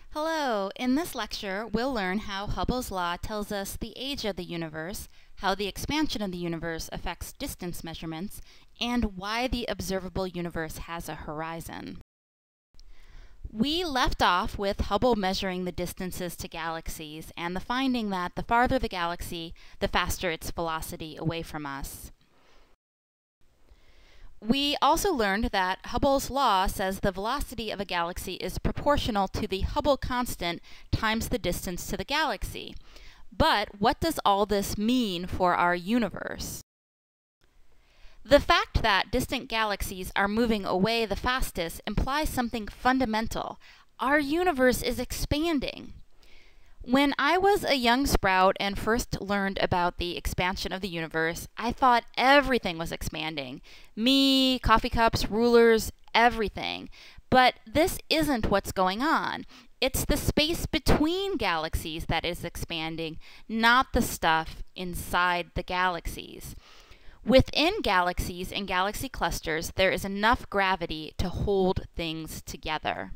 Hello! In this lecture, we'll learn how Hubble's law tells us the age of the universe, how the expansion of the universe affects distance measurements, and why the observable universe has a horizon. We left off with Hubble measuring the distances to galaxies and the finding that the farther the galaxy, the faster its velocity away from us. We also learned that Hubble's law says the velocity of a galaxy is proportional to the Hubble constant times the distance to the galaxy. But what does all this mean for our universe? The fact that distant galaxies are moving away the fastest implies something fundamental. Our universe is expanding. When I was a young sprout and first learned about the expansion of the universe, I thought everything was expanding. Me, coffee cups, rulers, everything. But this isn't what's going on. It's the space between galaxies that is expanding, not the stuff inside the galaxies. Within galaxies and galaxy clusters, there is enough gravity to hold things together.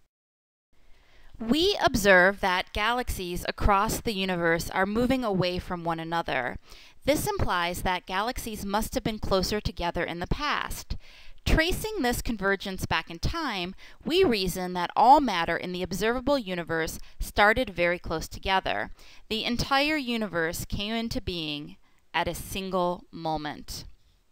We observe that galaxies across the universe are moving away from one another. This implies that galaxies must have been closer together in the past. Tracing this convergence back in time, we reason that all matter in the observable universe started very close together. The entire universe came into being at a single moment.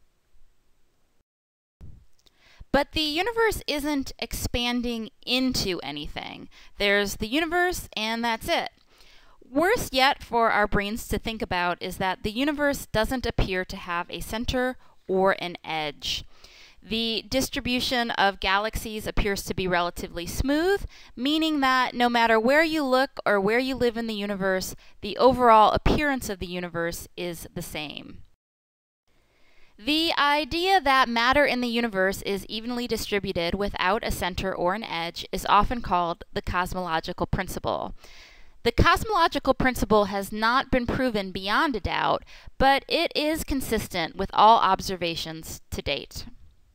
But the universe isn't expanding into anything. There's the universe, and that's it. Worse yet for our brains to think about is that the universe doesn't appear to have a center or an edge. The distribution of galaxies appears to be relatively smooth, meaning that no matter where you look or where you live in the universe, the overall appearance of the universe is the same. The idea that matter in the universe is evenly distributed without a center or an edge is often called the cosmological principle. The cosmological principle has not been proven beyond a doubt, but it is consistent with all observations to date.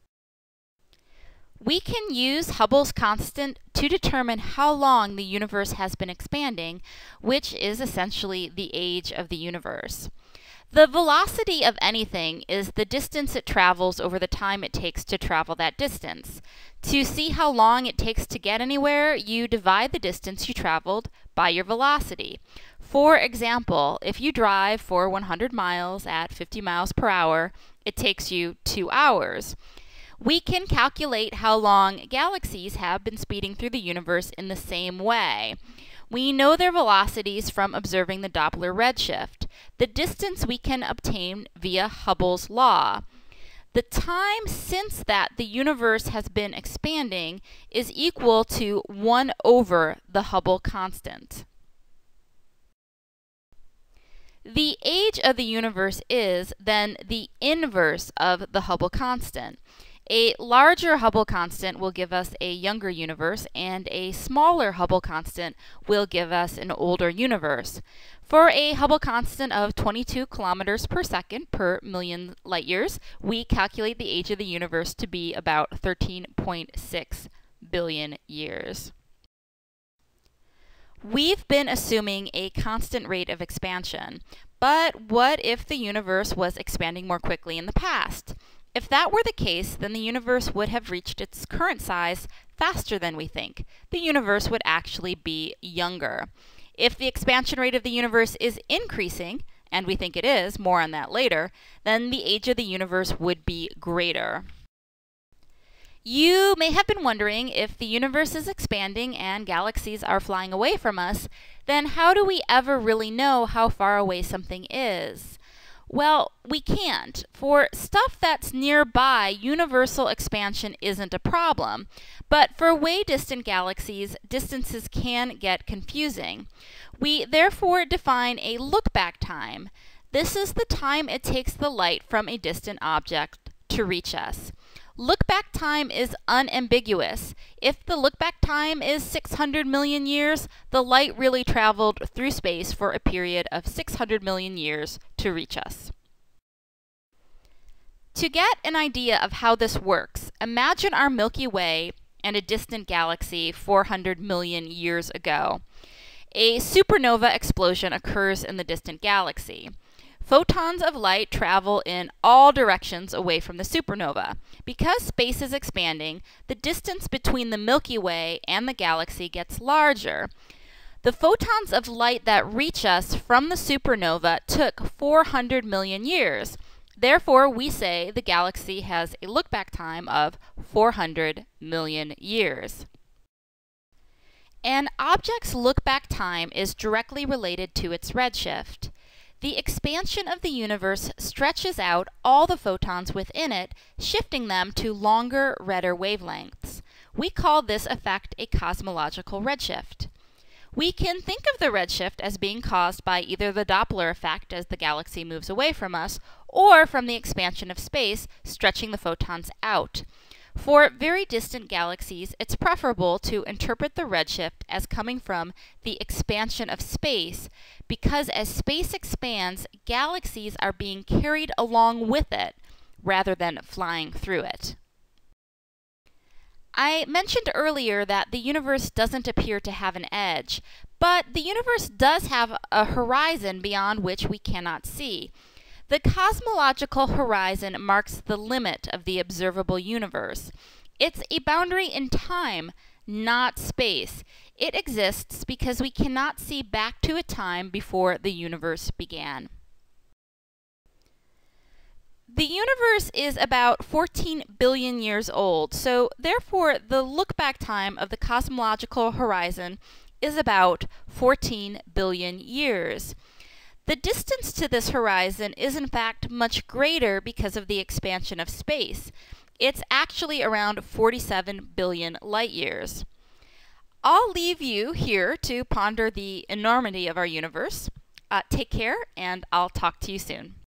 We can use Hubble's constant to determine how long the universe has been expanding, which is essentially the age of the universe. The velocity of anything is the distance it travels over the time it takes to travel that distance. To see how long it takes to get anywhere, you divide the distance you traveled by your velocity. For example, if you drive for 100 miles at 50 miles per hour, it takes you 2 hours. We can calculate how long galaxies have been speeding through the universe in the same way. We know their velocities from observing the Doppler redshift, the distance we can obtain via Hubble's law. The time since that the universe has been expanding is equal to 1 over the Hubble constant. The age of the universe is, then, the inverse of the Hubble constant. A larger Hubble constant will give us a younger universe, and a smaller Hubble constant will give us an older universe. For a Hubble constant of 22 kilometers per second per million light years, we calculate the age of the universe to be about 13.6 billion years. We've been assuming a constant rate of expansion, but what if the universe was expanding more quickly in the past? If that were the case, then the universe would have reached its current size faster than we think. The universe would actually be younger. If the expansion rate of the universe is increasing, and we think it is, more on that later, then the age of the universe would be greater. You may have been wondering, if the universe is expanding and galaxies are flying away from us, then how do we ever really know how far away something is? Well, we can't. For stuff that's nearby, universal expansion isn't a problem. But for way distant galaxies, distances can get confusing. We therefore define a lookback time. This is the time it takes the light from a distant object to reach us. Lookback time is unambiguous. If the lookback time is 600 million years, the light really traveled through space for a period of 600 million years to reach us. To get an idea of how this works, imagine our Milky Way and a distant galaxy 400 million years ago. A supernova explosion occurs in the distant galaxy. Photons of light travel in all directions away from the supernova. Because space is expanding, the distance between the Milky Way and the galaxy gets larger. The photons of light that reach us from the supernova took 400 million years. Therefore, we say the galaxy has a lookback time of 400 million years. An object's lookback time is directly related to its redshift. The expansion of the universe stretches out all the photons within it, shifting them to longer, redder wavelengths. We call this effect a cosmological redshift. We can think of the redshift as being caused by either the Doppler effect as the galaxy moves away from us, or from the expansion of space, stretching the photons out. For very distant galaxies, it's preferable to interpret the redshift as coming from the expansion of space, because as space expands, galaxies are being carried along with it, rather than flying through it. I mentioned earlier that the universe doesn't appear to have an edge, but the universe does have a horizon beyond which we cannot see. The cosmological horizon marks the limit of the observable universe. It's a boundary in time, not space. It exists because we cannot see back to a time before the universe began. The universe is about 14 billion years old, so therefore the look-back time of the cosmological horizon is about 14 billion years. The distance to this horizon is in fact much greater because of the expansion of space. It's actually around 47 billion light years. I'll leave you here to ponder the enormity of our universe. Take care, and I'll talk to you soon.